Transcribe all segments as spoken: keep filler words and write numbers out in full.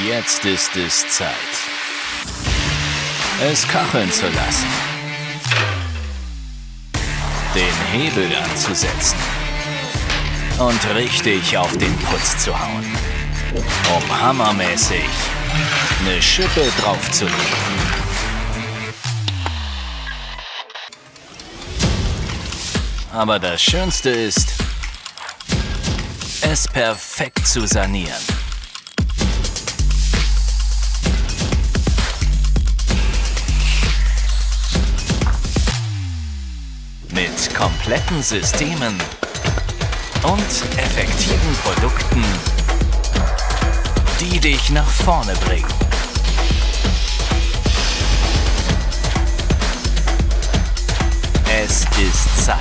Jetzt ist es Zeit, es kacheln zu lassen, den Hebel anzusetzen und richtig auf den Putz zu hauen, um hammermäßig eine Schippe draufzulegen. Aber das Schönste ist, es perfekt zu sanieren. Mit kompletten Systemen und effektiven Produkten, die dich nach vorne bringen. Es ist Zeit.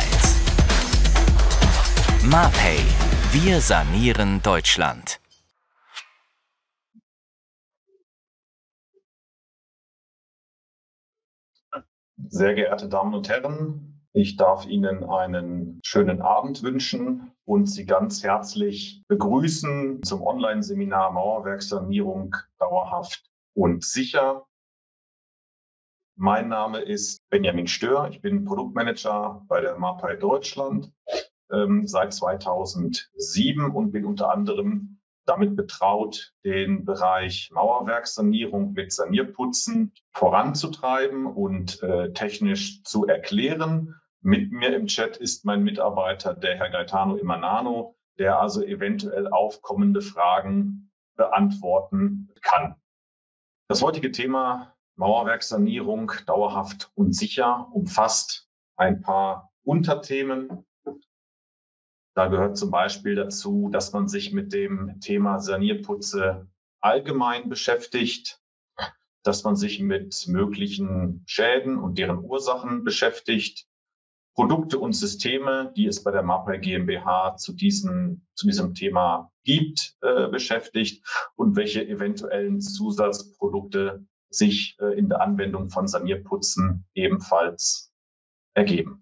Mapei, wir sanieren Deutschland. Sehr geehrte Damen und Herren, ich darf Ihnen einen schönen Abend wünschen und Sie ganz herzlich begrüßen zum Online-Seminar Mauerwerksanierung dauerhaft und sicher. Mein Name ist Benjamin Stör, ich bin Produktmanager bei der Mapei Deutschland ähm, seit zweitausendsieben und bin unter anderem damit betraut, den Bereich Mauerwerksanierung mit Sanierputzen voranzutreiben und äh, technisch zu erklären. Mit mir im Chat ist mein Mitarbeiter, der Herr Gaetano Imanano, der also eventuell aufkommende Fragen beantworten kann. Das heutige Thema Mauerwerksanierung dauerhaft und sicher umfasst ein paar Unterthemen. Da gehört zum Beispiel dazu, dass man sich mit dem Thema Sanierputze allgemein beschäftigt, dass man sich mit möglichen Schäden und deren Ursachen beschäftigt, Produkte und Systeme, die es bei der Mapei GmbH zu diesem, zu diesem Thema gibt, äh, beschäftigt und welche eventuellen Zusatzprodukte sich äh, in der Anwendung von Sanierputzen ebenfalls ergeben.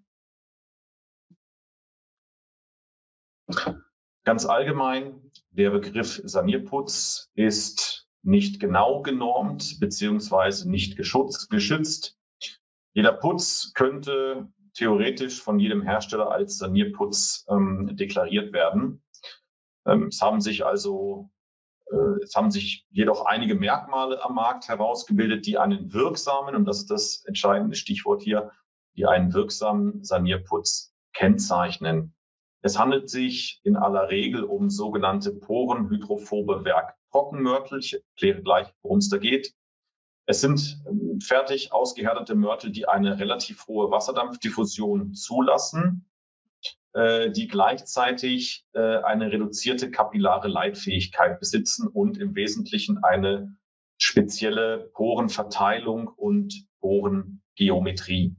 Ganz allgemein, der Begriff Sanierputz ist nicht genau genormt bzw. nicht geschützt, geschützt. Jeder Putz könnte theoretisch von jedem Hersteller als Sanierputz ähm, deklariert werden. Ähm, es haben sich also äh, es haben sich jedoch einige Merkmale am Markt herausgebildet, die einen wirksamen, und das ist das entscheidende Stichwort hier, die einen wirksamen Sanierputz kennzeichnen. Es handelt sich in aller Regel um sogenannte porenhydrophobe Werktrockenmörtel. Ich erkläre gleich, worum es da geht. Es sind ähm, fertig ausgehärtete Mörtel, die eine relativ hohe Wasserdampfdiffusion zulassen, äh, die gleichzeitig äh, eine reduzierte kapillare Leitfähigkeit besitzen und im Wesentlichen eine spezielle Porenverteilung und Porengeometrie.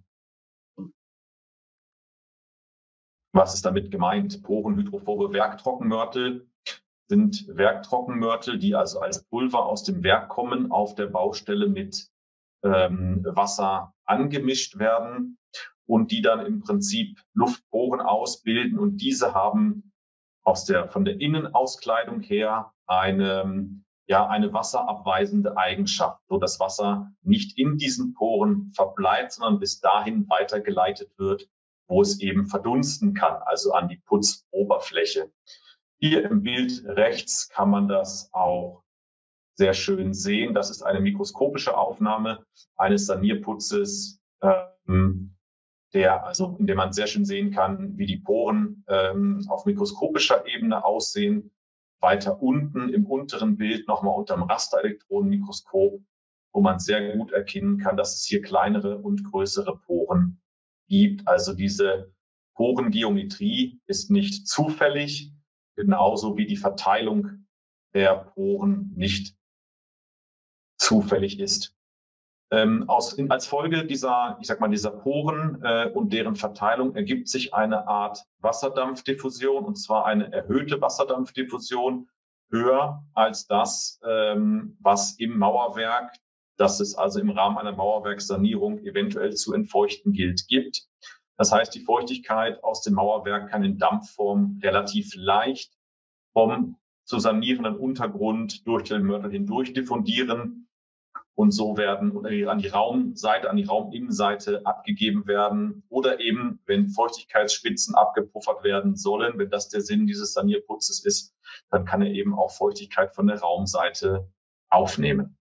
Was ist damit gemeint? Porenhydrophobe Werktrockenmörtel sind Werktrockenmörtel, die also als Pulver aus dem Werk kommen, auf der Baustelle mit ähm, Wasser angemischt werden und die dann im Prinzip Luftporen ausbilden, und diese haben aus der, von der Innenauskleidung her eine, ja, eine wasserabweisende Eigenschaft, so dass Wasser nicht in diesen Poren verbleibt, sondern bis dahin weitergeleitet wird, wo es eben verdunsten kann, also an die Putzoberfläche. Hier im Bild rechts kann man das auch sehr schön sehen. Das ist eine mikroskopische Aufnahme eines Sanierputzes, ähm, der, also, in dem man sehr schön sehen kann, wie die Poren ähm, auf mikroskopischer Ebene aussehen. Weiter unten im unteren Bild nochmal unter dem Rasterelektronenmikroskop, wo man sehr gut erkennen kann, dass es hier kleinere und größere Poren gibt. Also diese Porengeometrie ist nicht zufällig, genauso wie die Verteilung der Poren nicht zufällig ist. Ähm, aus, in, als Folge dieser, ich sag mal, dieser Poren äh, und deren Verteilung ergibt sich eine Art Wasserdampfdiffusion, und zwar eine erhöhte Wasserdampfdiffusion, höher als das, ähm, was im Mauerwerk, das es also im Rahmen einer Mauerwerkssanierung eventuell zu entfeuchten gilt, gibt. Das heißt, die Feuchtigkeit aus dem Mauerwerk kann in Dampfform relativ leicht vom zu sanierenden Untergrund durch den Mörtel hindurch diffundieren und so werden an die Raumseite, an die Rauminnenseite abgegeben werden oder eben, wenn Feuchtigkeitsspitzen abgepuffert werden sollen, wenn das der Sinn dieses Sanierputzes ist, dann kann er eben auch Feuchtigkeit von der Raumseite aufnehmen.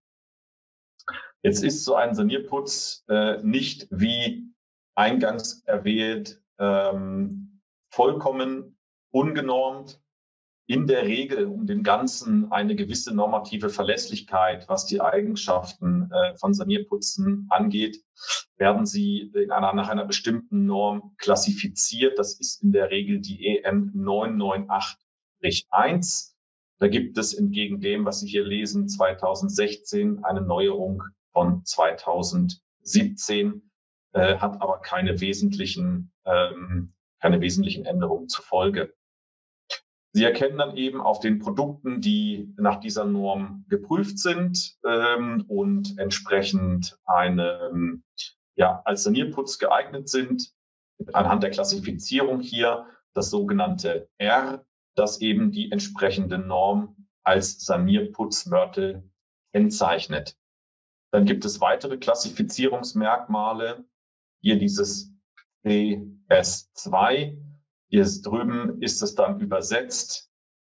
Jetzt ist so ein Sanierputz äh, nicht wie eingangs erwähnt ähm, vollkommen ungenormt. In der Regel um dem Ganzen eine gewisse normative Verlässlichkeit, was die Eigenschaften äh, von Sanierputzen angeht, werden sie in einer, nach einer bestimmten Norm klassifiziert. Das ist in der Regel die E N neun neun acht eins. Da gibt es entgegen dem, was Sie hier lesen, zweitausendsechzehn eine Neuerung von zweitausendsiebzehn, äh, hat aber keine wesentlichen, ähm, keine wesentlichen Änderungen zur Folge. Sie erkennen dann eben auf den Produkten, die nach dieser Norm geprüft sind ähm, und entsprechend eine, ja, als Sanierputz geeignet sind, anhand der Klassifizierung hier das sogenannte R, das eben die entsprechende Norm als Sanierputzmörtel kennzeichnet. Dann gibt es weitere Klassifizierungsmerkmale, hier dieses C S zwei. Hier drüben ist es dann übersetzt.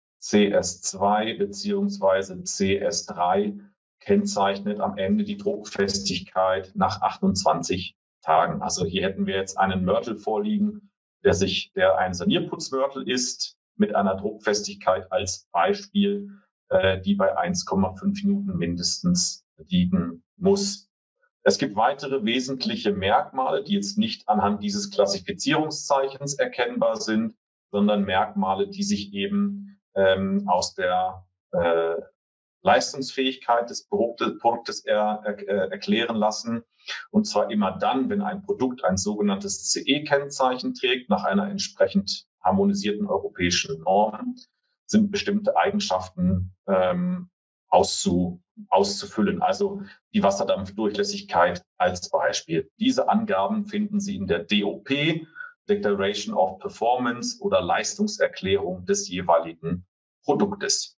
C S zwei beziehungsweise C S drei kennzeichnet am Ende die Druckfestigkeit nach achtundzwanzig Tagen. Also hier hätten wir jetzt einen Mörtel vorliegen, der sich, der ein Sanierputzmörtel ist, mit einer Druckfestigkeit als Beispiel, äh, die bei eins Komma fünf Newton mindestens liegen muss. Es gibt weitere wesentliche Merkmale, die jetzt nicht anhand dieses Klassifizierungszeichens erkennbar sind, sondern Merkmale, die sich eben ähm, aus der äh, Leistungsfähigkeit des Produktes, Produktes er, er, erklären lassen. Und zwar immer dann, wenn ein Produkt ein sogenanntes C E-Kennzeichen trägt, nach einer entsprechend harmonisierten europäischen Norm, sind bestimmte Eigenschaften ähm, auszu, auszufüllen. Also die Wasserdampfdurchlässigkeit als Beispiel. Diese Angaben finden Sie in der D O P, Declaration of Performance oder Leistungserklärung des jeweiligen Produktes.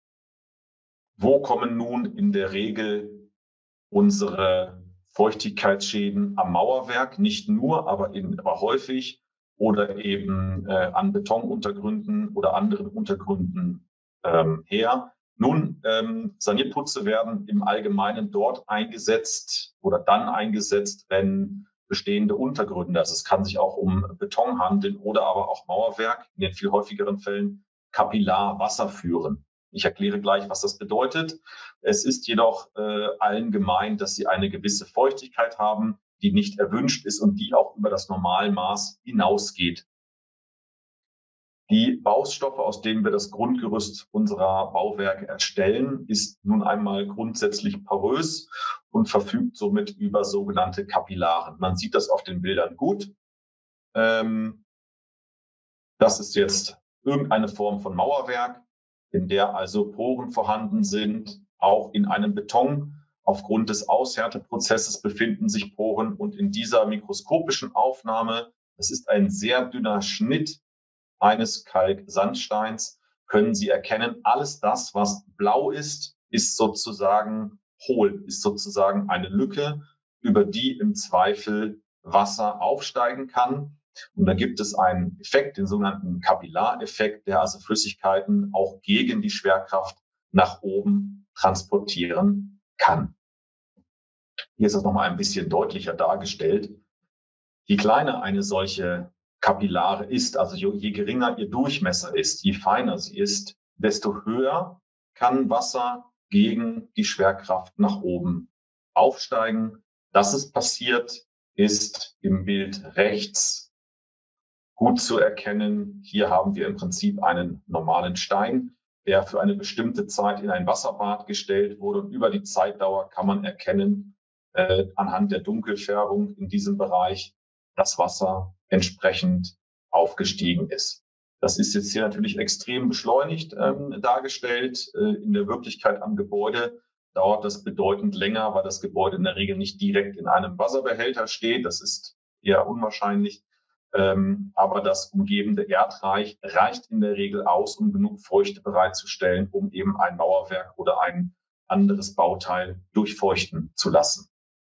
Wo kommen nun in der Regel unsere Feuchtigkeitsschäden am Mauerwerk? Nicht nur, aber, eben, aber häufig oder eben äh, an Betonuntergründen oder anderen Untergründen ähm, her. Nun, ähm, Sanierputze werden im Allgemeinen dort eingesetzt oder dann eingesetzt, wenn bestehende Untergründe, also es kann sich auch um Beton handeln oder aber auch Mauerwerk, in den viel häufigeren Fällen kapillar Wasser führen. Ich erkläre gleich, was das bedeutet. Es ist jedoch äh, allen gemein, dass sie eine gewisse Feuchtigkeit haben, die nicht erwünscht ist und die auch über das Normalmaß hinausgeht. Die Baustoffe, aus denen wir das Grundgerüst unserer Bauwerke erstellen, ist nun einmal grundsätzlich porös und verfügt somit über sogenannte Kapillaren. Man sieht das auf den Bildern gut. Ähm, das ist jetzt irgendeine Form von Mauerwerk, in der also Poren vorhanden sind. Auch in einem Beton aufgrund des Aushärteprozesses befinden sich Poren und in dieser mikroskopischen Aufnahme, das ist ein sehr dünner Schnitt eines Kalksandsteins, können Sie erkennen, alles das, was blau ist, ist sozusagen hohl, ist sozusagen eine Lücke, über die im Zweifel Wasser aufsteigen kann. Und da gibt es einen Effekt, den sogenannten Kapillareffekt, der also Flüssigkeiten auch gegen die Schwerkraft nach oben transportieren kann. Hier ist das nochmal ein bisschen deutlicher dargestellt. Je kleiner eine solche Kapillare ist, also je geringer ihr Durchmesser ist, je feiner sie ist, desto höher kann Wasser gegen die Schwerkraft nach oben aufsteigen. Dass es passiert, ist im Bild rechts gut zu erkennen. Hier haben wir im Prinzip einen normalen Stein, der für eine bestimmte Zeit in ein Wasserbad gestellt wurde. Und über die Zeitdauer kann man erkennen, äh, anhand der Dunkelfärbung in diesem Bereich, dass Wasser entsprechend aufgestiegen ist. Das ist jetzt hier natürlich extrem beschleunigt ähm, dargestellt. Äh, in der Wirklichkeit am Gebäude dauert das bedeutend länger, weil das Gebäude in der Regel nicht direkt in einem Wasserbehälter steht. Das ist eher unwahrscheinlich. Ähm, aber das umgebende Erdreich reicht in der Regel aus, um genug Feuchte bereitzustellen, um eben ein Mauerwerk oder ein anderes Bauteil durchfeuchten zu lassen.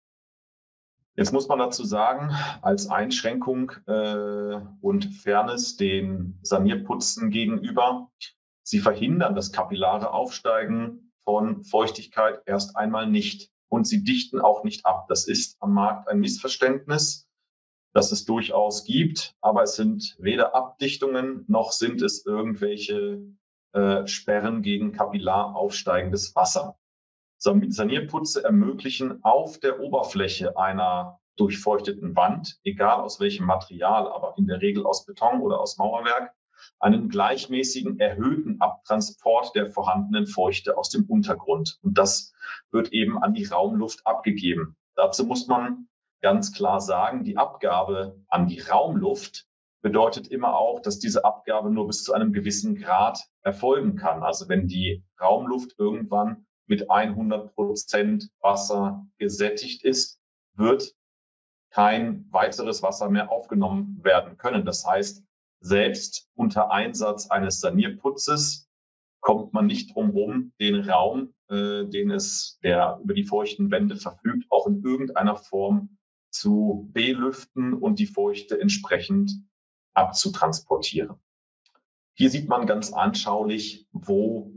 Jetzt muss man dazu sagen, als Einschränkung äh, und Fairness den Sanierputzen gegenüber, sie verhindern das kapillare Aufsteigen von Feuchtigkeit erst einmal nicht. Und sie dichten auch nicht ab. Das ist am Markt ein Missverständnis, das es durchaus gibt, aber es sind weder Abdichtungen noch sind es irgendwelche äh, Sperren gegen kapillar aufsteigendes Wasser. Sanierputze ermöglichen auf der Oberfläche einer durchfeuchteten Wand, egal aus welchem Material, aber in der Regel aus Beton oder aus Mauerwerk, einen gleichmäßigen, erhöhten Abtransport der vorhandenen Feuchte aus dem Untergrund. Und das wird eben an die Raumluft abgegeben. Dazu muss man ganz klar sagen, die Abgabe an die Raumluft bedeutet immer auch, dass diese Abgabe nur bis zu einem gewissen Grad erfolgen kann. Also wenn die Raumluft irgendwann mit hundert Prozent Wasser gesättigt ist, wird kein weiteres Wasser mehr aufgenommen werden können. Das heißt, selbst unter Einsatz eines Sanierputzes kommt man nicht drum herum, den Raum, äh, den es, der über die feuchten Wände verfügt, auch in irgendeiner Form zu belüften und die Feuchte entsprechend abzutransportieren. Hier sieht man ganz anschaulich, wo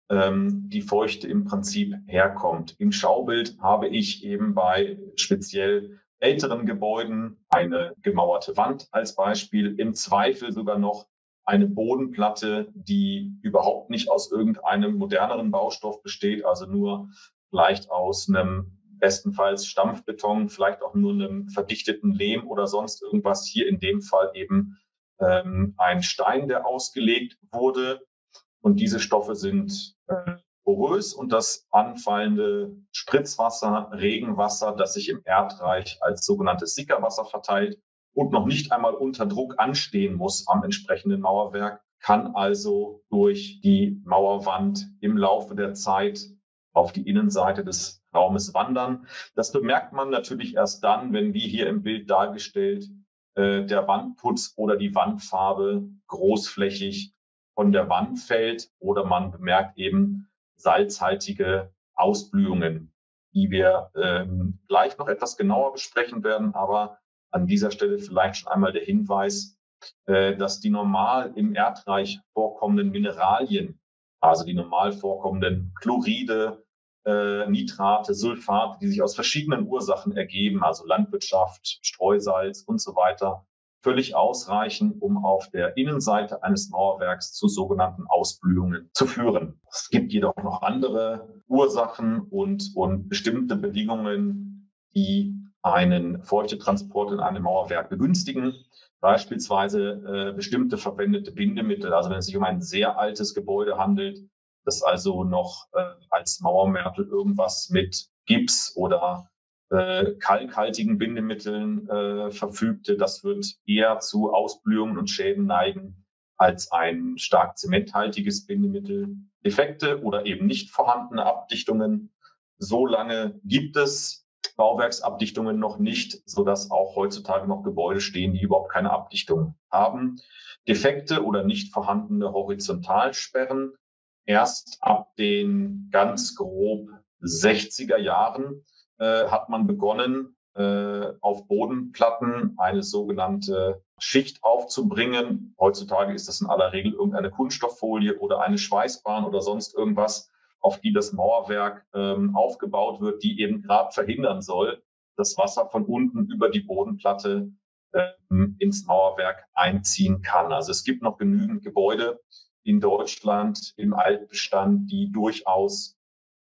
die Feuchte im Prinzip herkommt. Im Schaubild habe ich eben bei speziell älteren Gebäuden eine gemauerte Wand als Beispiel, im Zweifel sogar noch eine Bodenplatte, die überhaupt nicht aus irgendeinem moderneren Baustoff besteht, also nur vielleicht aus einem bestenfalls Stampfbeton, vielleicht auch nur einem verdichteten Lehm oder sonst irgendwas. Hier in dem Fall eben ähm, ein Stein, der ausgelegt wurde. Und diese Stoffe sind äh, porös und das anfallende Spritzwasser, Regenwasser, das sich im Erdreich als sogenanntes Sickerwasser verteilt und noch nicht einmal unter Druck anstehen muss am entsprechenden Mauerwerk, kann also durch die Mauerwand im Laufe der Zeit auf die Innenseite des Raumes wandern. Das bemerkt man natürlich erst dann, wenn, wie hier im Bild dargestellt, äh, der Wandputz oder die Wandfarbe großflächig von der Wand fällt oder man bemerkt eben salzhaltige Ausblühungen, die wir ähm, gleich noch etwas genauer besprechen werden. Aber an dieser Stelle vielleicht schon einmal der Hinweis, äh, dass die normal im Erdreich vorkommenden Mineralien, also die normal vorkommenden Chloride, äh, Nitrate, Sulfate, die sich aus verschiedenen Ursachen ergeben, also Landwirtschaft, Streusalz und so weiter, völlig ausreichen, um auf der Innenseite eines Mauerwerks zu sogenannten Ausblühungen zu führen. Es gibt jedoch noch andere Ursachen und, und bestimmte Bedingungen, die einen Feuchtetransport in einem Mauerwerk begünstigen. Beispielsweise äh, bestimmte verwendete Bindemittel, also wenn es sich um ein sehr altes Gebäude handelt, das also noch äh, als Mauermörtel irgendwas mit Gips oder äh, kalkhaltigen Bindemitteln äh, verfügte, das wird eher zu Ausblühungen und Schäden neigen als ein stark zementhaltiges Bindemittel. Defekte oder eben nicht vorhandene Abdichtungen. So lange gibt es Bauwerksabdichtungen noch nicht, sodass auch heutzutage noch Gebäude stehen, die überhaupt keine Abdichtung haben. Defekte oder nicht vorhandene Horizontalsperren erst ab den ganz grob sechziger Jahren äh, hat man begonnen, äh, auf Bodenplatten eine sogenannte Schicht aufzubringen. Heutzutage ist das in aller Regel irgendeine Kunststofffolie oder eine Schweißbahn oder sonst irgendwas, auf die das Mauerwerk ähm, aufgebaut wird, die eben gerade verhindern soll, dass Wasser von unten über die Bodenplatte ähm, ins Mauerwerk einziehen kann. Also es gibt noch genügend Gebäude in Deutschland im Altbestand, die durchaus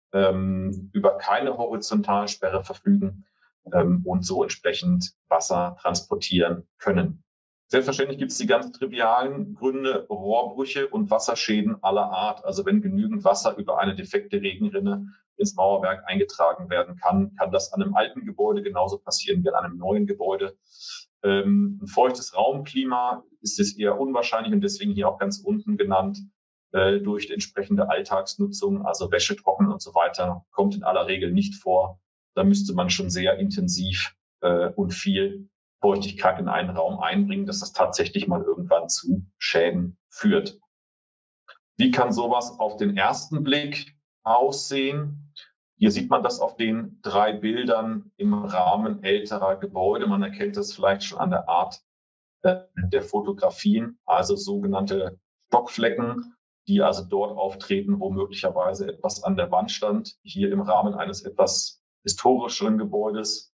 ähm, über keine Horizontalsperre verfügen ähm, und so entsprechend Wasser transportieren können. Selbstverständlich gibt es die ganz trivialen Gründe, Rohrbrüche und Wasserschäden aller Art. Also wenn genügend Wasser über eine defekte Regenrinne ins Mauerwerk eingetragen werden kann, kann das an einem alten Gebäude genauso passieren wie an einem neuen Gebäude. Ähm, ein feuchtes Raumklima ist es eher unwahrscheinlich und deswegen hier auch ganz unten genannt. Äh, durch die entsprechende Alltagsnutzung, also Wäsche trocknen und so weiter, kommt in aller Regel nicht vor. Da müsste man schon sehr intensiv äh, und viel Feuchtigkeit in einen Raum einbringen, dass das tatsächlich mal irgendwann zu Schäden führt. Wie kann sowas auf den ersten Blick aussehen? Hier sieht man das auf den drei Bildern im Rahmen älterer Gebäude. Man erkennt das vielleicht schon an der Art äh, der Fotografien, also sogenannte Stockflecken, die also dort auftreten, wo möglicherweise etwas an der Wand stand. Hier im Rahmen eines etwas historischeren Gebäudes.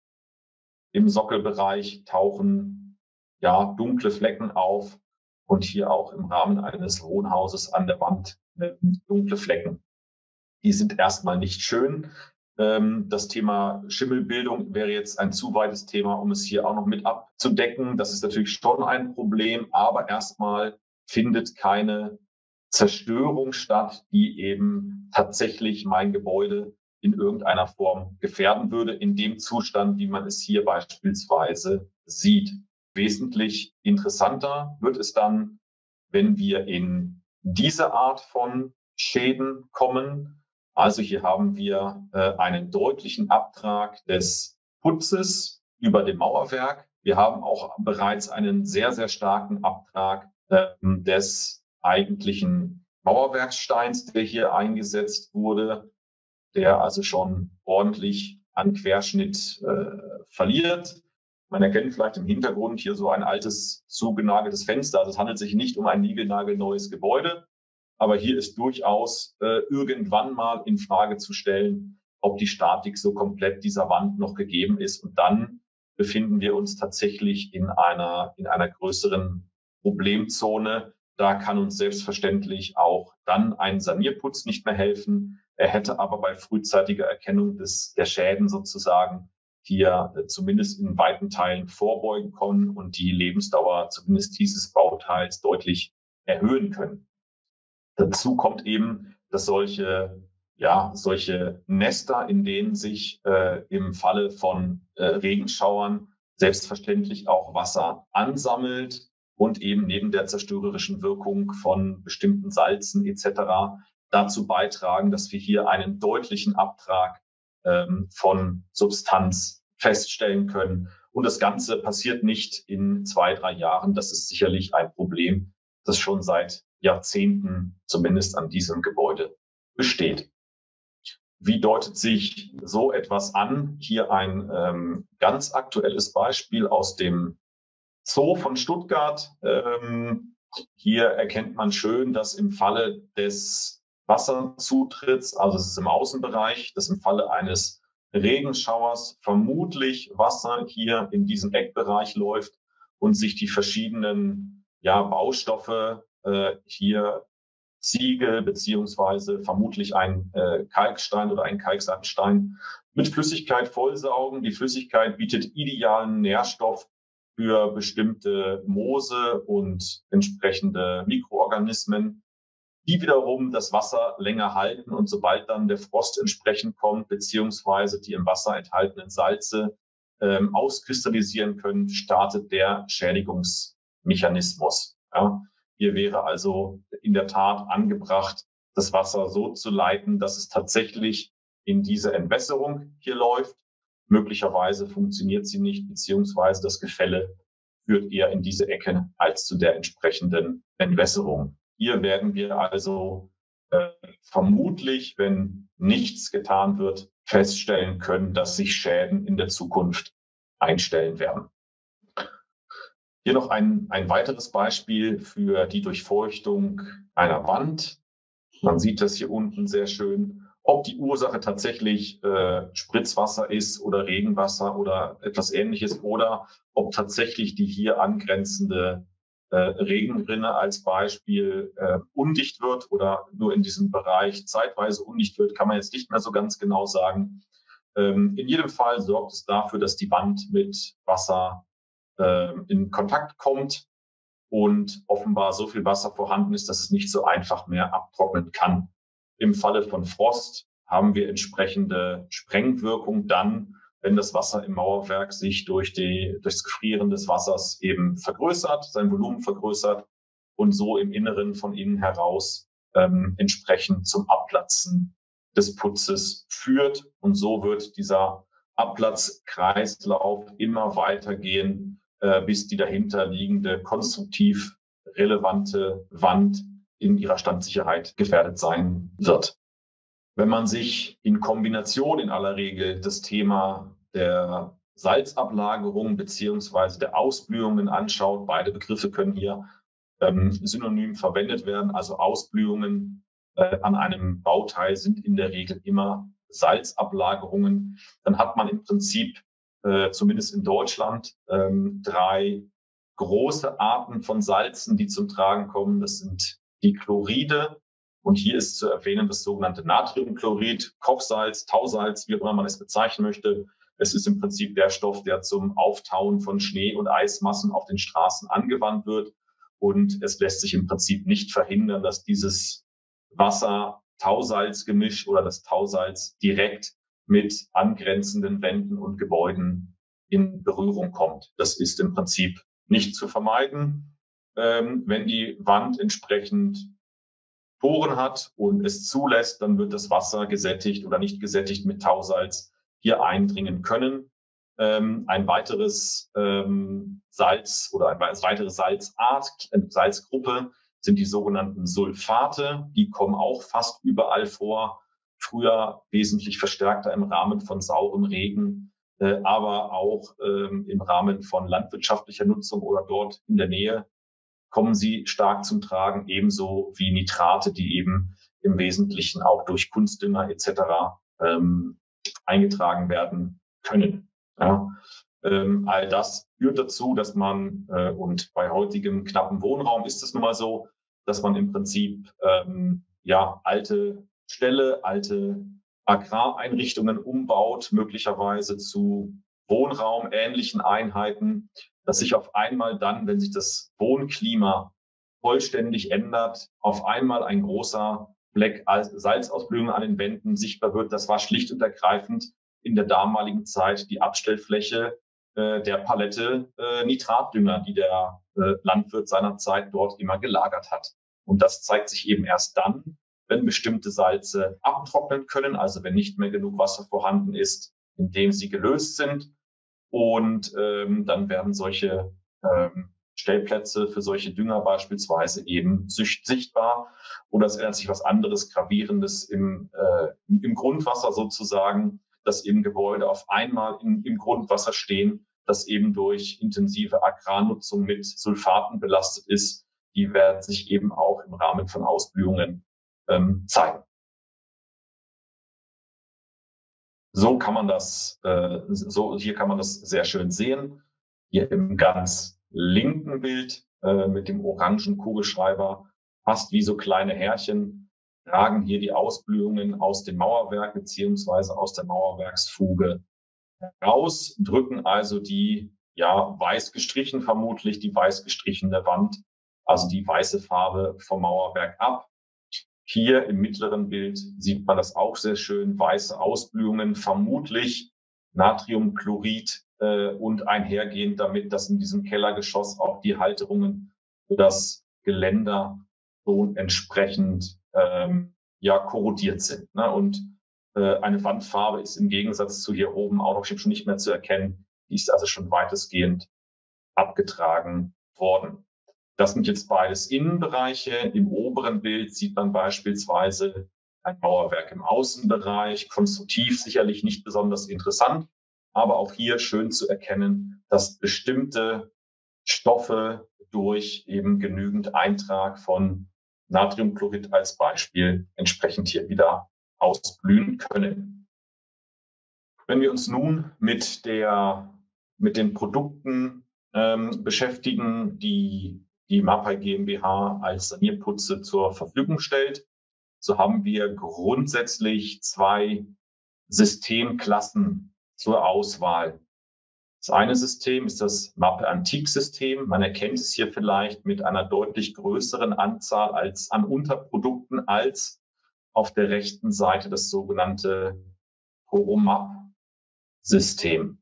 Im Sockelbereich tauchen ja dunkle Flecken auf und hier auch im Rahmen eines Wohnhauses an der Wand äh, dunkle Flecken. Die sind erstmal nicht schön. Ähm, das Thema Schimmelbildung wäre jetzt ein zu weites Thema, um es hier auch noch mit abzudecken. Das ist natürlich schon ein Problem, aber erstmal findet keine Zerstörung statt, die eben tatsächlich mein Gebäude in irgendeiner Form gefährden würde, in dem Zustand, wie man es hier beispielsweise sieht. Wesentlich interessanter wird es dann, wenn wir in diese Art von Schäden kommen. Also hier haben wir äh, einen deutlichen Abtrag des Putzes über dem Mauerwerk. Wir haben auch bereits einen sehr, sehr starken Abtrag äh, des eigentlichen Mauerwerkssteins, der hier eingesetzt wurde, der also schon ordentlich an Querschnitt äh, verliert. Man erkennt vielleicht im Hintergrund hier so ein altes, zugenageltes Fenster. Also es handelt sich nicht um ein niegelnagelneues Gebäude, aber hier ist durchaus äh, irgendwann mal in Frage zu stellen, ob die Statik so komplett dieser Wand noch gegeben ist. Und dann befinden wir uns tatsächlich in einer, in einer größeren Problemzone. Da kann uns selbstverständlich auch dann ein Sanierputz nicht mehr helfen. Er hätte aber bei frühzeitiger Erkennung des, der Schäden sozusagen hier äh, zumindest in weiten Teilen vorbeugen können und die Lebensdauer zumindest dieses Bauteils deutlich erhöhen können. Dazu kommt eben, dass solche, ja, solche Nester, in denen sich äh, im Falle von äh, Regenschauern selbstverständlich auch Wasser ansammelt und eben neben der zerstörerischen Wirkung von bestimmten Salzen et cetera dazu beitragen, dass wir hier einen deutlichen Abtrag ähm, von Substanz feststellen können. Und das Ganze passiert nicht in zwei, drei Jahren. Das ist sicherlich ein Problem, das schon seit Jahrzehnten zumindest an diesem Gebäude besteht. Wie deutet sich so etwas an? Hier ein ähm, ganz aktuelles Beispiel aus dem Zoo von Stuttgart. Ähm, hier erkennt man schön, dass im Falle des Wasserzutritts, also es ist im Außenbereich, dass im Falle eines Regenschauers vermutlich Wasser hier in diesen Eckbereich läuft und sich die verschiedenen ja, Baustoffe äh, hier Ziegel beziehungsweise vermutlich ein äh, Kalkstein oder ein Kalksandstein mit Flüssigkeit vollsaugen. Die Flüssigkeit bietet idealen Nährstoff für bestimmte Moose und entsprechende Mikroorganismen, die wiederum das Wasser länger halten und sobald dann der Frost entsprechend kommt, beziehungsweise die im Wasser enthaltenen Salze ähm, auskristallisieren können, startet der Schädigungsmechanismus. Ja. Hier wäre also in der Tat angebracht, das Wasser so zu leiten, dass es tatsächlich in diese Entwässerung hier läuft. Möglicherweise funktioniert sie nicht, beziehungsweise das Gefälle führt eher in diese Ecke als zu der entsprechenden Entwässerung. Hier werden wir also äh, vermutlich, wenn nichts getan wird, feststellen können, dass sich Schäden in der Zukunft einstellen werden. Hier noch ein, ein weiteres Beispiel für die Durchfeuchtung einer Wand. Man sieht das hier unten sehr schön. Ob die Ursache tatsächlich äh, Spritzwasser ist oder Regenwasser oder etwas Ähnliches oder ob tatsächlich die hier angrenzende äh, Regenrinne als Beispiel äh, undicht wird oder nur in diesem Bereich zeitweise undicht wird, kann man jetzt nicht mehr so ganz genau sagen. Ähm, in jedem Fall sorgt es dafür, dass die Wand mit Wasser äh, in Kontakt kommt und offenbar so viel Wasser vorhanden ist, dass es nicht so einfach mehr abtrocknen kann. Im Falle von Frost haben wir entsprechende Sprengwirkung dann, wenn das Wasser im Mauerwerk sich durch, die, durch das Gefrieren des Wassers eben vergrößert, sein Volumen vergrößert und so im Inneren von innen heraus ähm, entsprechend zum Abplatzen des Putzes führt. Und so wird dieser Abplatzkreislauf immer weitergehen, äh, bis die dahinter liegende konstruktiv relevante Wand in ihrer Standsicherheit gefährdet sein wird. Wenn man sich in Kombination in aller Regel das Thema der Salzablagerung beziehungsweise der Ausblühungen anschaut, beide Begriffe können hier ähm, synonym verwendet werden, also Ausblühungen äh, an einem Bauteil sind in der Regel immer Salzablagerungen, dann hat man im Prinzip äh, zumindest in Deutschland ähm, drei große Arten von Salzen, die zum Tragen kommen. Das sind die Chloride, und hier ist zu erwähnen das sogenannte Natriumchlorid, Kochsalz, Tausalz, wie auch immer man es bezeichnen möchte. Es ist im Prinzip der Stoff, der zum Auftauen von Schnee- und Eismassen auf den Straßen angewandt wird. Und es lässt sich im Prinzip nicht verhindern, dass dieses Wasser-Tausalz-Gemisch oder das Tausalz direkt mit angrenzenden Wänden und Gebäuden in Berührung kommt. Das ist im Prinzip nicht zu vermeiden, ähm, wenn die Wand entsprechend Poren hat und es zulässt, dann wird das Wasser gesättigt oder nicht gesättigt mit Tausalz hier eindringen können. Ähm, ein weiteres ähm, Salz oder eine weitere Salzart, eine Salzgruppe sind die sogenannten Sulfate. Die kommen auch fast überall vor. Früher wesentlich verstärkter im Rahmen von saurem Regen, äh, aber auch ähm, im Rahmen von landwirtschaftlicher Nutzung oder dort in der Nähe kommen sie stark zum Tragen, ebenso wie Nitrate, die eben im Wesentlichen auch durch Kunstdünger et cetera ähm, eingetragen werden können. Ja. Ähm, all das führt dazu, dass man, äh, und bei heutigem knappen Wohnraum ist es nun mal so, dass man im Prinzip ähm, ja alte Ställe, alte Agrareinrichtungen umbaut, möglicherweise zu wohnraumähnlichen Einheiten, dass sich auf einmal dann, wenn sich das Wohnklima vollständig ändert, auf einmal ein großer Fleck Salzausblühung an den Wänden sichtbar wird. Das war schlicht und ergreifend in der damaligen Zeit die Abstellfläche äh, der Palette äh, Nitratdünger, die der äh, Landwirt seinerzeit dort immer gelagert hat. Und das zeigt sich eben erst dann, wenn bestimmte Salze abtrocknen können, also wenn nicht mehr genug Wasser vorhanden ist, in dem sie gelöst sind. Und ähm, dann werden solche ähm, Stellplätze für solche Dünger beispielsweise eben sichtbar. Oder es ändert sich was anderes, Gravierendes im, äh, im Grundwasser sozusagen, dass eben Gebäude auf einmal in, im Grundwasser stehen, das eben durch intensive Agrarnutzung mit Sulfaten belastet ist. Die werden sich eben auch im Rahmen von Ausblühungen ähm, zeigen. So kann man das, äh, so hier kann man das sehr schön sehen. Hier im ganz linken Bild äh, mit dem orangen Kugelschreiber, fast wie so kleine Härchen, ragen hier die Ausblühungen aus dem Mauerwerk beziehungsweise aus der Mauerwerksfuge raus, drücken also die, ja, weiß gestrichen vermutlich, die weiß gestrichene Wand, also die weiße Farbe vom Mauerwerk ab. Hier im mittleren Bild sieht man das auch sehr schön, weiße Ausblühungen, vermutlich Natriumchlorid äh, und einhergehend damit, dass in diesem Kellergeschoss auch die Halterungen für das Geländer so entsprechend ähm, ja korrodiert sind. Ne? Und äh, eine Wandfarbe ist im Gegensatz zu hier oben auch noch schon nicht mehr zu erkennen. Die ist also schon weitestgehend abgetragen worden. Das sind jetzt beides Innenbereiche. Im oberen Bild sieht man beispielsweise ein Mauerwerk im Außenbereich. Konstruktiv sicherlich nicht besonders interessant, aber auch hier schön zu erkennen, dass bestimmte Stoffe durch eben genügend Eintrag von Natriumchlorid als Beispiel entsprechend hier wieder ausblühen können. Wenn wir uns nun mit der, mit den Produkten ähm, beschäftigen, die die Mapai GmbH als Sanierputze zur Verfügung stellt, so haben wir grundsätzlich zwei Systemklassen zur Auswahl. Das eine System ist das Mappe Antik-System. Man erkennt es hier vielleicht mit einer deutlich größeren Anzahl als an Unterprodukten als auf der rechten Seite das sogenannte Poromap-System.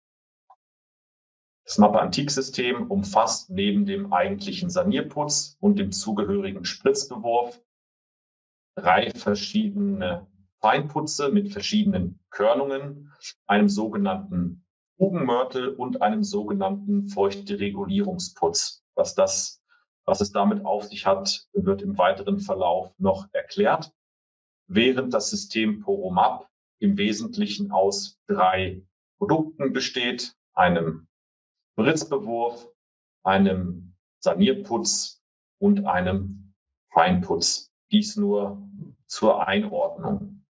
Das Mappe-Antik-System umfasst neben dem eigentlichen Sanierputz und dem zugehörigen Spritzbewurf drei verschiedene Feinputze mit verschiedenen Körnungen, einem sogenannten Fugenmörtel und einem sogenannten Feuchteregulierungsputz. Was das, was es damit auf sich hat, wird im weiteren Verlauf noch erklärt. Während das System Poromap im Wesentlichen aus drei Produkten besteht, einem Spritzbewurf, einem Sanierputz und einem Feinputz. Dies nur zur Einordnung.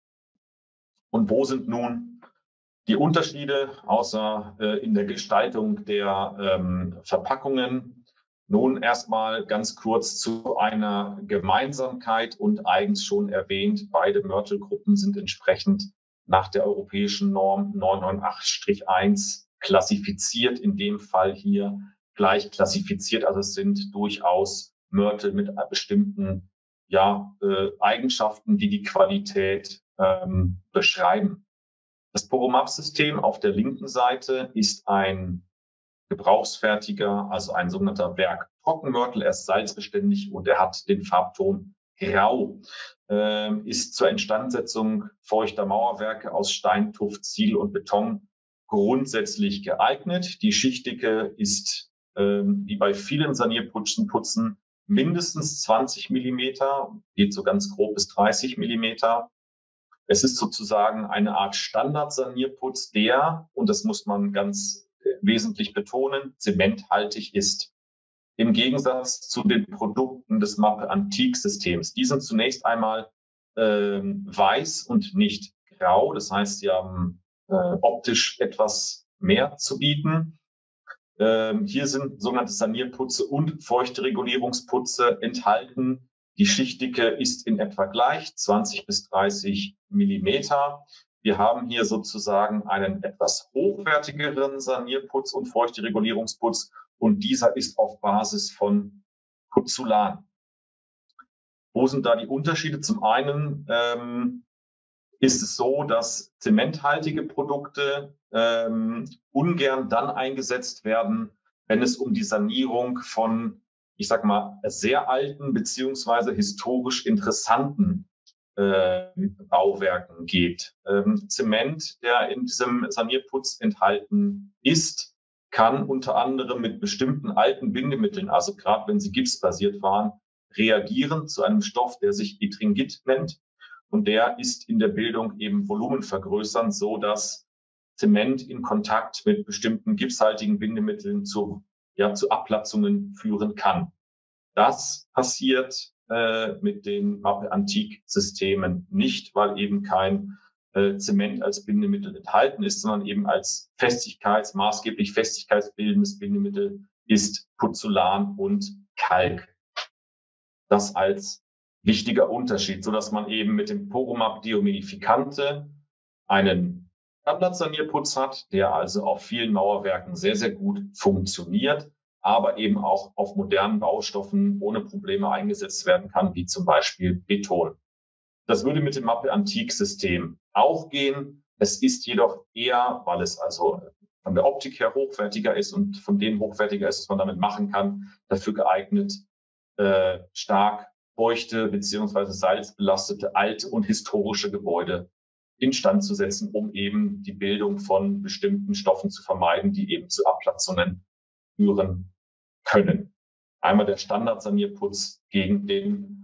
Und wo sind nun die Unterschiede, außer äh, in der Gestaltung der ähm, Verpackungen? Nun erstmal ganz kurz zu einer Gemeinsamkeit und eigens schon erwähnt, beide Mörtelgruppen sind entsprechend nach der europäischen Norm neun neun acht eins klassifiziert, in dem Fall hier gleich klassifiziert. Also es sind durchaus Mörtel mit bestimmten ja, äh, Eigenschaften, die die Qualität ähm, beschreiben. Das Poromap-System auf der linken Seite ist ein gebrauchsfertiger, also ein sogenannter Werktrockenmörtel. Er ist salzbeständig und er hat den Farbton Grau. Ähm, ist zur Instandsetzung feuchter Mauerwerke aus Stein, Tuff, Ziegel und Beton grundsätzlich geeignet. Die Schichtdicke ist ähm, wie bei vielen Sanierputzen Putzen mindestens zwanzig Millimeter, geht so ganz grob bis dreißig Millimeter. Es ist sozusagen eine Art Standardsanierputz, der, und das muss man ganz wesentlich betonen, zementhaltig ist. Im Gegensatz zu den Produkten des Mappe-Antik-Systems. Die sind zunächst einmal ähm, weiß und nicht grau. Das heißt, sie haben äh, optisch etwas mehr zu bieten. Ähm, hier sind sogenannte Sanierputze und Feuchteregulierungsputze enthalten. Die Schichtdicke ist in etwa gleich, zwanzig bis dreißig Millimeter. Wir haben hier sozusagen einen etwas hochwertigeren Sanierputz und Feuchteregulierungsputz und dieser ist auf Basis von Putzulan. Wo sind da die Unterschiede? Zum einen ähm, ist es so, dass zementhaltige Produkte ähm, ungern dann eingesetzt werden, wenn es um die Sanierung von, ich sag mal, sehr alten beziehungsweise historisch interessanten äh, Bauwerken geht. Ähm, Zement, der in diesem Sanierputz enthalten ist, kann unter anderem mit bestimmten alten Bindemitteln, also gerade wenn sie gipsbasiert waren, reagieren zu einem Stoff, der sich Yttringit nennt. Und der ist in der Bildung eben volumenvergrößernd, so dass Zement in Kontakt mit bestimmten gipshaltigen Bindemitteln zu, ja, zu Abplatzungen führen kann. Das passiert äh, mit den Mappe-Antik-Systemen nicht, weil eben kein äh, Zement als Bindemittel enthalten ist, sondern eben als Festigkeits-, maßgeblich festigkeitsbildendes Bindemittel ist Putzulan und Kalk. Das als wichtiger Unterschied, so dass man eben mit dem Poromap Dehumidificante einen Standardsanierputz hat, der also auf vielen Mauerwerken sehr, sehr gut funktioniert, aber eben auch auf modernen Baustoffen ohne Probleme eingesetzt werden kann, wie zum Beispiel Beton. Das würde mit dem Mappe-Antik-System auch gehen. Es ist jedoch eher, weil es also von der Optik her hochwertiger ist und von dem hochwertiger ist, was man damit machen kann, dafür geeignet, äh, stark feuchte beziehungsweise salzbelastete alte und historische Gebäude instand zu setzen, um eben die Bildung von bestimmten Stoffen zu vermeiden, die eben zu Abplatzungen führen können. Einmal der Standardsanierputz gegen den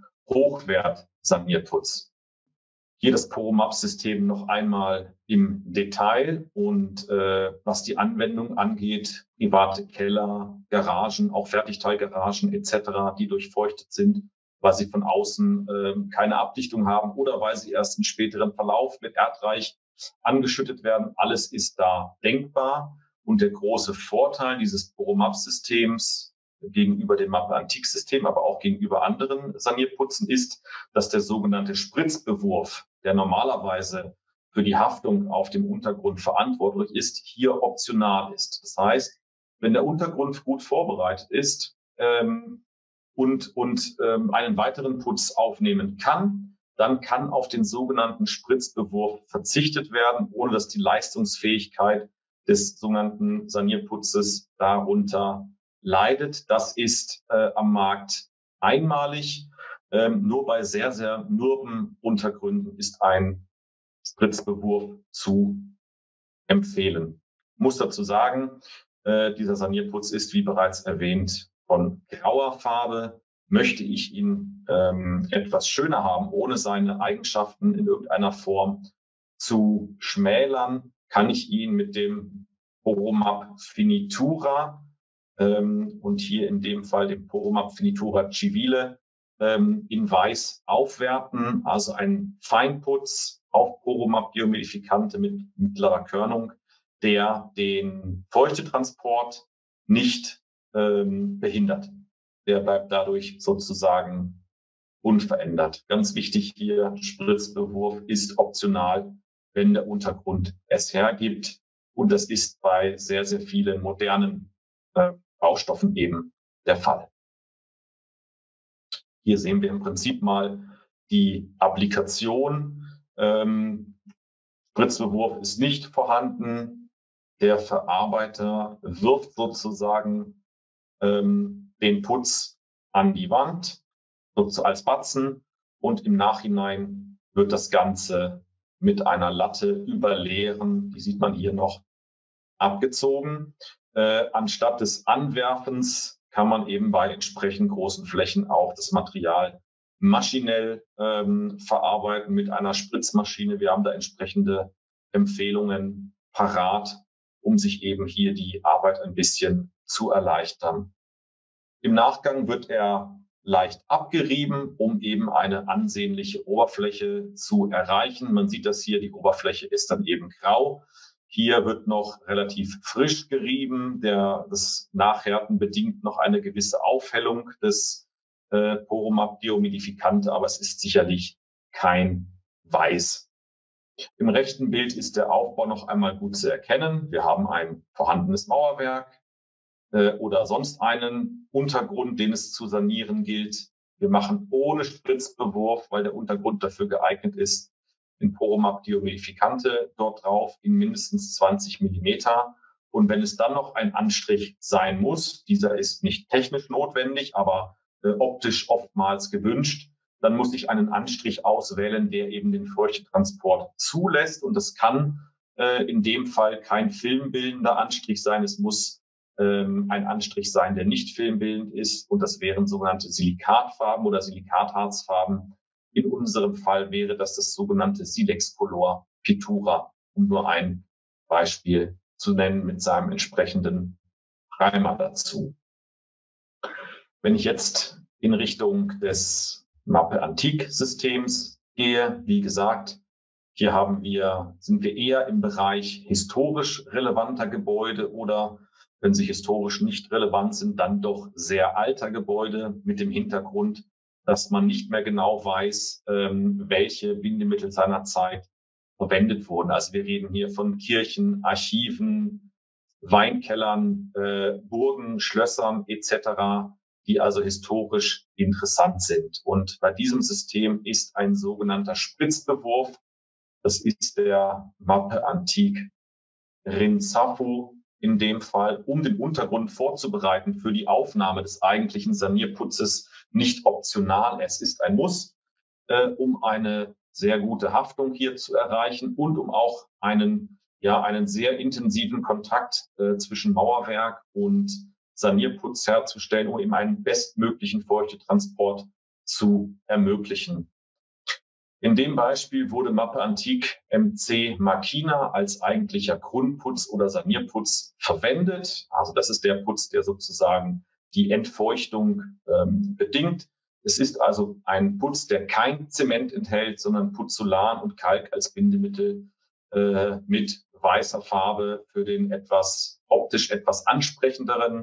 Hochwertsanierputz. Hier das Poromap-System noch einmal im Detail und äh, was die Anwendung angeht, private Keller, Garagen, auch Fertigteilgaragen et cetera, die durchfeuchtet sind, weil sie von außen äh, keine Abdichtung haben oder weil sie erst im späteren Verlauf mit Erdreich angeschüttet werden. Alles ist da denkbar und der große Vorteil dieses Poromap-Systems gegenüber dem Mappe-Antik-System, aber auch gegenüber anderen Sanierputzen ist, dass der sogenannte Spritzbewurf, der normalerweise für die Haftung auf dem Untergrund verantwortlich ist, hier optional ist. Das heißt, wenn der Untergrund gut vorbereitet ist ähm, und, und ähm, einen weiteren Putz aufnehmen kann, dann kann auf den sogenannten Spritzbewurf verzichtet werden, ohne dass die Leistungsfähigkeit des sogenannten Sanierputzes darunter leidet. Das ist äh, am Markt einmalig. Ähm, nur bei sehr, sehr mürben Untergründen ist ein Spritzbewurf zu empfehlen. muss dazu sagen, äh, dieser Sanierputz ist, wie bereits erwähnt, von grauer Farbe. Möchte ich ihn ähm, etwas schöner haben, ohne seine Eigenschaften in irgendeiner Form zu schmälern, kann ich ihn mit dem Poromap Finitura ähm, und hier in dem Fall dem Poromap Finitura Civile ähm, in Weiß aufwerten, also ein Feinputz auf Poromap Biomedificante mit mittlerer Körnung, der den Feuchtetransport nicht ähm, behindert. Der bleibt dadurch sozusagen unverändert. Ganz wichtig hier, Spritzbewurf ist optional, wenn der Untergrund es hergibt. Und das ist bei sehr, sehr vielen modernen äh, Baustoffen eben der Fall. Hier sehen wir im Prinzip mal die Applikation. Ähm, Spritzbewurf ist nicht vorhanden. Der Verarbeiter wirft sozusagen ähm, den Putz an die Wand, so als Batzen, und im Nachhinein wird das Ganze mit einer Latte überleeren, die sieht man hier noch, abgezogen. Äh, anstatt des Anwerfens kann man eben bei entsprechend großen Flächen auch das Material maschinell ähm, verarbeiten mit einer Spritzmaschine. Wir haben da entsprechende Empfehlungen parat, um sich eben hier die Arbeit ein bisschen zu erleichtern. Im Nachgang wird er leicht abgerieben, um eben eine ansehnliche Oberfläche zu erreichen. Man sieht das hier, die Oberfläche ist dann eben grau. Hier wird noch relativ frisch gerieben. Der, das Nachhärten bedingt noch eine gewisse Aufhellung des äh, Poromap Biomedificante, aber es ist sicherlich kein Weiß. Im rechten Bild ist der Aufbau noch einmal gut zu erkennen. Wir haben ein vorhandenes Mauerwerk äh, oder sonst einen Untergrund, den es zu sanieren gilt. Wir machen ohne Spritzbewurf, weil der Untergrund dafür geeignet ist, in Poromap Biomedificante dort drauf in mindestens zwanzig Millimeter. Und wenn es dann noch ein Anstrich sein muss, dieser ist nicht technisch notwendig, aber äh, optisch oftmals gewünscht, dann muss ich einen Anstrich auswählen, der eben den Feuchtetransport zulässt. Und das kann äh, in dem Fall kein filmbildender Anstrich sein. Es muss ähm, ein Anstrich sein, der nicht filmbildend ist. Und das wären sogenannte Silikatfarben oder Silikatharzfarben. In unserem Fall wäre das das sogenannte Silex Color Pitura, um nur ein Beispiel zu nennen mit seinem entsprechenden Primer dazu. Wenn ich jetzt in Richtung des Mappe Antique Systems gehe, wie gesagt, hier haben wir, sind wir eher im Bereich historisch relevanter Gebäude oder wenn sie historisch nicht relevant sind, dann doch sehr alter Gebäude mit dem Hintergrund, dass man nicht mehr genau weiß, ähm, welche Bindemittel seiner Zeit verwendet wurden. Also wir reden hier von Kirchen, Archiven, Weinkellern, äh, Burgen, Schlössern et cetera, die also historisch interessant sind. Und bei diesem System ist ein sogenannter Spritzbewurf, das ist der Mappe Antique Rinzafo in dem Fall, um den Untergrund vorzubereiten für die Aufnahme des eigentlichen Sanierputzes, nicht optional. Es ist ein Muss, äh, um eine sehr gute Haftung hier zu erreichen und um auch einen, ja, einen sehr intensiven Kontakt äh, zwischen Mauerwerk und Sanierputz herzustellen, um eben einen bestmöglichen Feuchtetransport zu ermöglichen. In dem Beispiel wurde Mappe Antique M C Machina als eigentlicher Grundputz oder Sanierputz verwendet. Also das ist der Putz, der sozusagen die Entfeuchtung ähm, bedingt. Es ist also ein Putz, der kein Zement enthält, sondern Puzzulan und Kalk als Bindemittel äh, mit weißer Farbe für den etwas optisch etwas ansprechenderen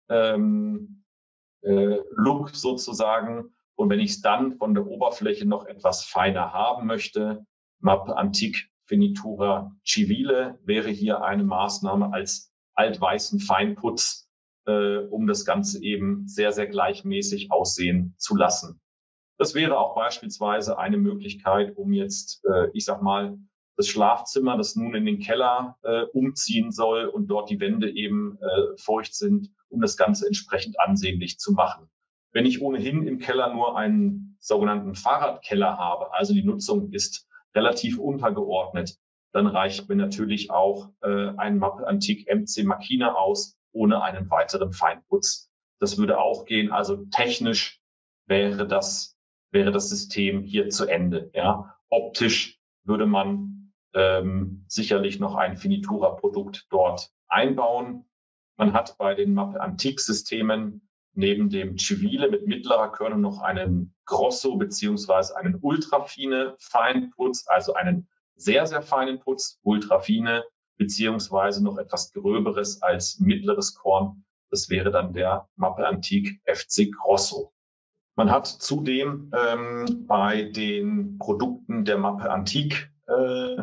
ähm, äh, Look sozusagen. Und wenn ich es dann von der Oberfläche noch etwas feiner haben möchte, Mappe Antique Finitura Civile wäre hier eine Maßnahme als altweißen Feinputz, äh, um das Ganze eben sehr, sehr gleichmäßig aussehen zu lassen. Das wäre auch beispielsweise eine Möglichkeit, um jetzt, äh, ich sag mal, das Schlafzimmer, das nun in den Keller äh, umziehen soll und dort die Wände eben äh, feucht sind, um das Ganze entsprechend ansehnlich zu machen. Wenn ich ohnehin im Keller nur einen sogenannten Fahrradkeller habe, also die Nutzung ist relativ untergeordnet, dann reicht mir natürlich auch äh, ein Mappe Antique M C Machina aus, ohne einen weiteren Feinputz. Das würde auch gehen. Also technisch wäre das, wäre das System hier zu Ende. Ja. Optisch würde man ähm, sicherlich noch ein Finitura-Produkt dort einbauen. Man hat bei den Mappe Antique-Systemen neben dem Civile mit mittlerer Körnung noch einen Grosso beziehungsweise einen ultrafine Feinputz, also einen sehr, sehr feinen Putz, ultrafine, beziehungsweise noch etwas Gröberes als mittleres Korn. Das wäre dann der Mappe Antique F C Grosso. Man hat zudem ähm, bei den Produkten der Mappe Antique äh,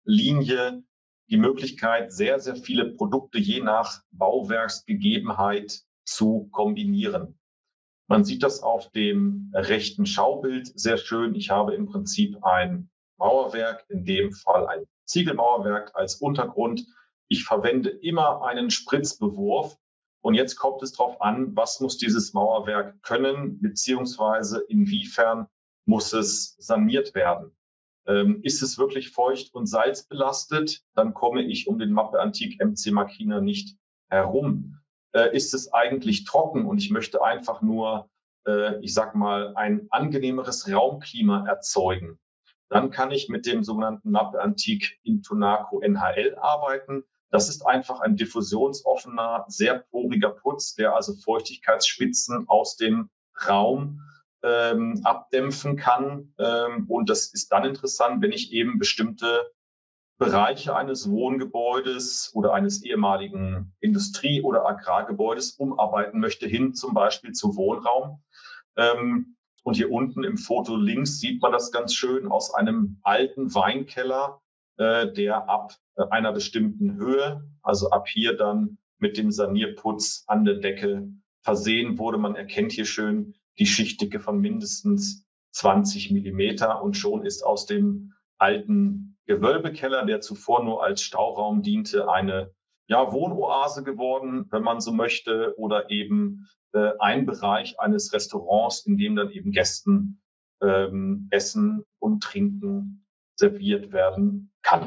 Linie die Möglichkeit, sehr, sehr viele Produkte je nach Bauwerksgegebenheit zu kombinieren. Man sieht das auf dem rechten Schaubild sehr schön. Ich habe im Prinzip ein Mauerwerk, in dem Fall ein Ziegelmauerwerk als Untergrund. Ich verwende immer einen Spritzbewurf. Und jetzt kommt es darauf an, was muss dieses Mauerwerk können, beziehungsweise inwiefern muss es saniert werden. Ähm, ist es wirklich feucht und salzbelastet, dann komme ich um den Mappe Antique M C Machina nicht herum. Äh, ist es eigentlich trocken und ich möchte einfach nur, äh, ich sag mal, ein angenehmeres Raumklima erzeugen, dann kann ich mit dem sogenannten Mappe Antique Intonaco N H L arbeiten. Das ist einfach ein diffusionsoffener, sehr poriger Putz, der also Feuchtigkeitsspitzen aus dem Raum ähm, abdämpfen kann. Ähm, und das ist dann interessant, wenn ich eben bestimmte Bereiche eines Wohngebäudes oder eines ehemaligen Industrie- oder Agrargebäudes umarbeiten möchte, hin zum Beispiel zu Wohnraum. Ähm, und hier unten im Foto links sieht man das ganz schön aus einem alten Weinkeller, äh, der ab äh, einer bestimmten Höhe, also ab hier dann mit dem Sanierputz an der Decke versehen wurde. Man erkennt hier schön die Schichtdicke von mindestens zwanzig Millimeter und schon ist aus dem alten Gewölbekeller, der zuvor nur als Stauraum diente, eine ja, Wohnoase geworden, wenn man so möchte, oder eben äh, ein Bereich eines Restaurants, in dem dann eben Gästen ähm, Essen und Trinken serviert werden kann.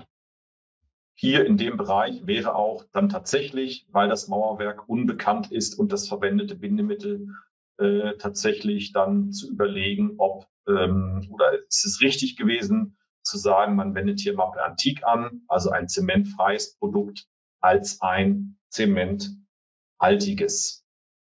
Hier in dem Bereich wäre auch dann tatsächlich, weil das Mauerwerk unbekannt ist und das verwendete Bindemittel äh, tatsächlich dann zu überlegen, ob ähm, oder ist es richtig gewesen, zu sagen, man wendet hier Mappe Antique an, also ein zementfreies Produkt, als ein zementhaltiges.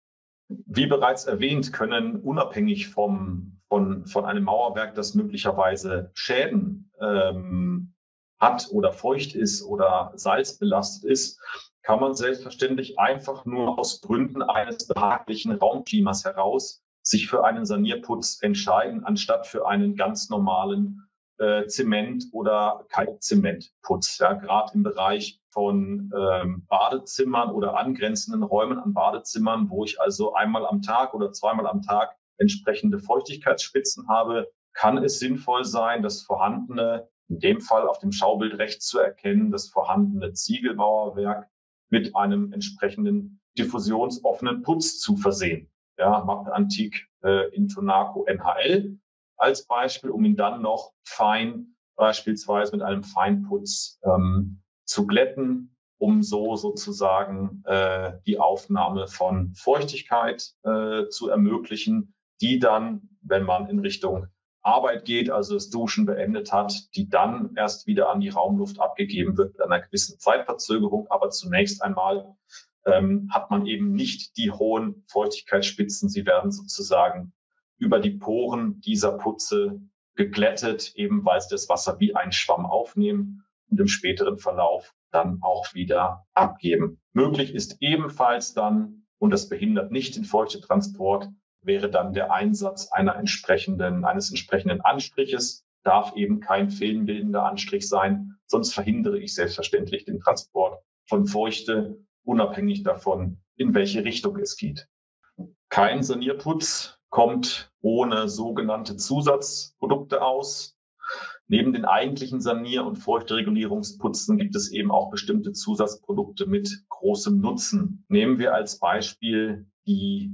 Wie bereits erwähnt, können unabhängig vom, von, von einem Mauerwerk, das möglicherweise Schäden ähm, hat oder feucht ist oder salzbelastet ist, kann man selbstverständlich einfach nur aus Gründen eines behaglichen Raumklimas heraus sich für einen Sanierputz entscheiden, anstatt für einen ganz normalen äh, Zement- oder Kalkzementputz. Ja, gerade im Bereich von ähm, Badezimmern oder angrenzenden Räumen an Badezimmern, wo ich also einmal am Tag oder zweimal am Tag entsprechende Feuchtigkeitsspitzen habe, kann es sinnvoll sein, das vorhandene, in dem Fall auf dem Schaubild rechts zu erkennen, das vorhandene Ziegelmauerwerk mit einem entsprechenden diffusionsoffenen Putz zu versehen. Ja, Mappe Antique äh, Intonaco N H L als Beispiel, um ihn dann noch fein, beispielsweise mit einem Feinputz ähm, zu glätten, um so sozusagen äh, die Aufnahme von Feuchtigkeit äh, zu ermöglichen, die dann, wenn man in Richtung Arbeit geht, also das Duschen beendet hat, die dann erst wieder an die Raumluft abgegeben wird mit einer gewissen Zeitverzögerung. Aber zunächst einmal ähm, hat man eben nicht die hohen Feuchtigkeitsspitzen. Sie werden sozusagen über die Poren dieser Putze geglättet, eben weil sie das Wasser wie ein Schwamm aufnehmen und im späteren Verlauf dann auch wieder abgeben. Möglich ist ebenfalls dann, und das behindert nicht den Feuchtetransport, wäre dann der Einsatz einer entsprechenden, eines entsprechenden Anstriches, darf eben kein filmbildender Anstrich sein, sonst verhindere ich selbstverständlich den Transport von Feuchte, unabhängig davon, in welche Richtung es geht. Kein Sanierputz kommt ohne sogenannte Zusatzprodukte aus. Neben den eigentlichen Sanier- und Feuchteregulierungsputzen gibt es eben auch bestimmte Zusatzprodukte mit großem Nutzen. Nehmen wir als Beispiel die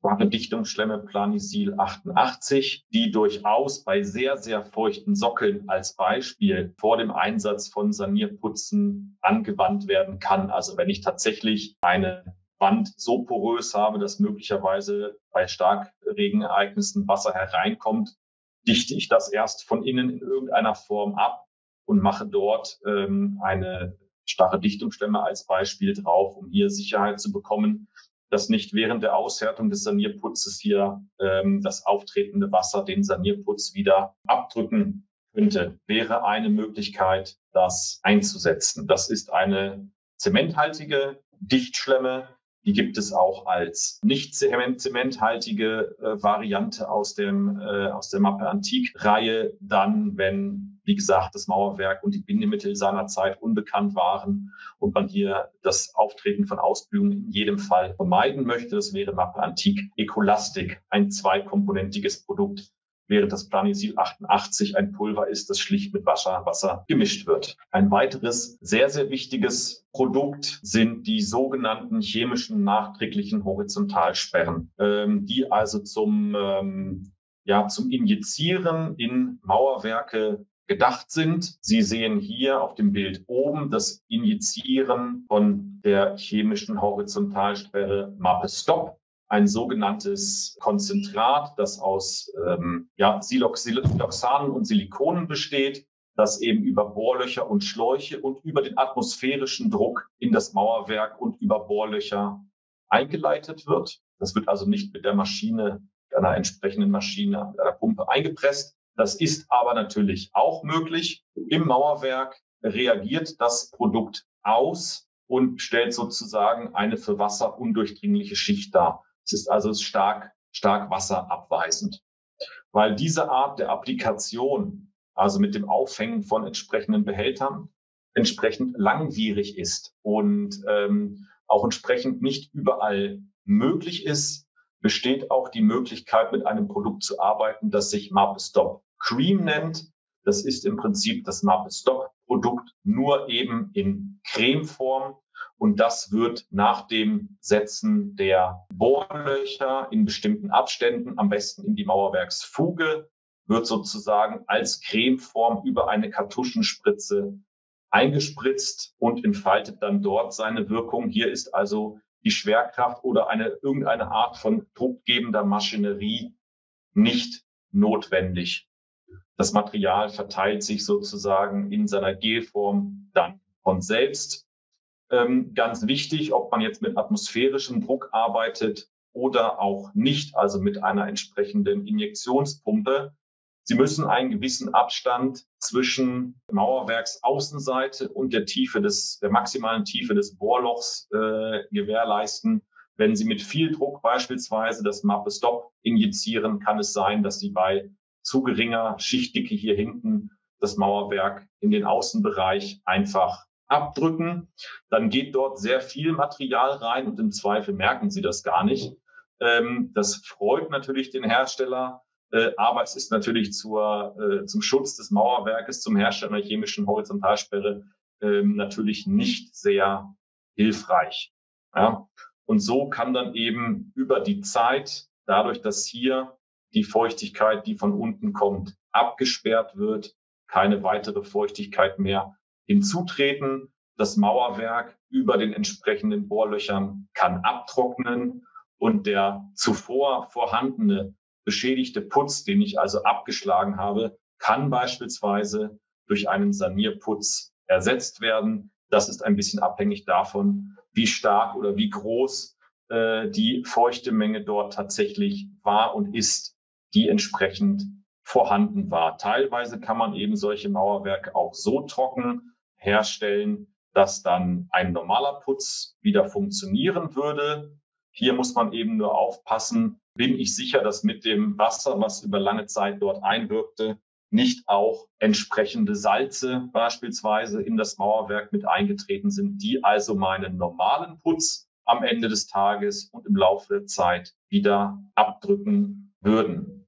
starre Dichtungsschlemme Planisil achtundachtzig, die durchaus bei sehr, sehr feuchten Sockeln als Beispiel vor dem Einsatz von Sanierputzen angewandt werden kann. Also wenn ich tatsächlich eine Wand so porös habe, dass möglicherweise bei Starkregenereignissen Wasser hereinkommt, dichte ich das erst von innen in irgendeiner Form ab und mache dort ähm, eine starre Dichtungsschlemme als Beispiel drauf, um hier Sicherheit zu bekommen, dass nicht während der Aushärtung des Sanierputzes hier ähm, das auftretende Wasser den Sanierputz wieder abdrücken könnte. Wäre eine Möglichkeit, das einzusetzen. Das ist eine zementhaltige Dichtschlemme. Die gibt es auch als nicht zementhaltige äh, Variante aus dem äh, aus der Mappe Antik-Reihe. Dann, wenn, wie gesagt, das Mauerwerk und die Bindemittel seinerzeit unbekannt waren und man hier das Auftreten von Ausblühungen in jedem Fall vermeiden möchte. Das wäre Mappe Antik Ecolastic, ein zweikomponentiges Produkt, während das Planisil achtundachtzig ein Pulver ist, das schlicht mit Wasser, Wasser gemischt wird. Ein weiteres sehr, sehr wichtiges Produkt sind die sogenannten chemischen nachträglichen Horizontalsperren, ähm, die also zum, ähm, ja, zum Injizieren in Mauerwerke gedacht sind. Sie sehen hier auf dem Bild oben das Injizieren von der chemischen Horizontalsperre Mappe Stop. Ein sogenanntes Konzentrat, das aus ähm, ja, Siloxanen und Silikonen besteht, das eben über Bohrlöcher und Schläuche und über den atmosphärischen Druck in das Mauerwerk und über Bohrlöcher eingeleitet wird. Das wird also nicht mit der Maschine, mit einer entsprechenden Maschine, mit einer Pumpe eingepresst. Das ist aber natürlich auch möglich. Im Mauerwerk reagiert das Produkt aus und stellt sozusagen eine für Wasser undurchdringliche Schicht dar. Es ist also stark, stark wasserabweisend. Weil diese Art der Applikation, also mit dem Aufhängen von entsprechenden Behältern, entsprechend langwierig ist und ähm, auch entsprechend nicht überall möglich ist, besteht auch die Möglichkeit, mit einem Produkt zu arbeiten, das sich Mappe Stop Cream nennt. Das ist im Prinzip das Mappe Stop Produkt, nur eben in Cremeform. Und das wird nach dem Setzen der Bohrlöcher in bestimmten Abständen, am besten in die Mauerwerksfuge, wird sozusagen als Cremeform über eine Kartuschenspritze eingespritzt und entfaltet dann dort seine Wirkung. Hier ist also die Schwerkraft oder eine irgendeine Art von druckgebender Maschinerie nicht notwendig. Das Material verteilt sich sozusagen in seiner Gelform dann von selbst. Ähm, ganz wichtig, ob man jetzt mit atmosphärischem Druck arbeitet oder auch nicht, also mit einer entsprechenden Injektionspumpe. Sie müssen einen gewissen Abstand zwischen Mauerwerksaußenseite und der Tiefe des, der maximalen Tiefe des Bohrlochs äh, gewährleisten. Wenn Sie mit viel Druck beispielsweise das Mappe Stop injizieren, kann es sein, dass Sie bei zu geringer Schichtdicke hier hinten das Mauerwerk in den Außenbereich einfach abdrücken. Dann geht dort sehr viel Material rein und im Zweifel merken Sie das gar nicht. Ähm, das freut natürlich den Hersteller, äh, aber es ist natürlich zur, äh, zum Schutz des Mauerwerkes, zum Herstellen einer chemischen Horizontalsperre äh, natürlich nicht sehr hilfreich. Ja? Und so kann dann eben über die Zeit, dadurch, dass hier die Feuchtigkeit, die von unten kommt, abgesperrt wird, keine weitere Feuchtigkeit mehr hinzutreten. Das Mauerwerk über den entsprechenden Bohrlöchern kann abtrocknen und der zuvor vorhandene beschädigte Putz, den ich also abgeschlagen habe, kann beispielsweise durch einen Sanierputz ersetzt werden. Das ist ein bisschen abhängig davon, wie stark oder wie groß äh, die feuchte Menge dort tatsächlich war und ist, die entsprechend vorhanden war. Teilweise kann man eben solche Mauerwerke auch so trocken herstellen, dass dann ein normaler Putz wieder funktionieren würde. Hier muss man eben nur aufpassen, bin ich sicher, dass mit dem Wasser, was über lange Zeit dort einwirkte, nicht auch entsprechende Salze beispielsweise in das Mauerwerk mit eingetreten sind, die also meinen normalen Putz am Ende des Tages und im Laufe der Zeit wieder abdrücken würden.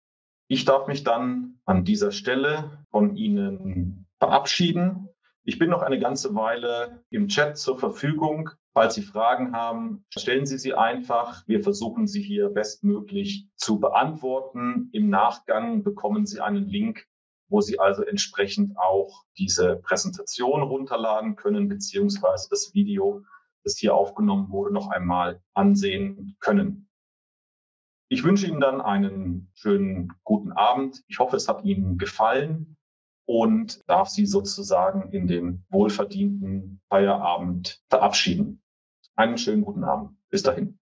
Ich darf mich dann an dieser Stelle von Ihnen verabschieden. Ich bin noch eine ganze Weile im Chat zur Verfügung. Falls Sie Fragen haben, stellen Sie sie einfach. Wir versuchen sie hier bestmöglich zu beantworten. Im Nachgang bekommen Sie einen Link, wo Sie also entsprechend auch diese Präsentation runterladen können, beziehungsweise das Video, das hier aufgenommen wurde, noch einmal ansehen können. Ich wünsche Ihnen dann einen schönen guten Abend. Ich hoffe, es hat Ihnen gefallen und darf Sie sozusagen in den wohlverdienten Feierabend verabschieden. Einen schönen guten Abend. Bis dahin.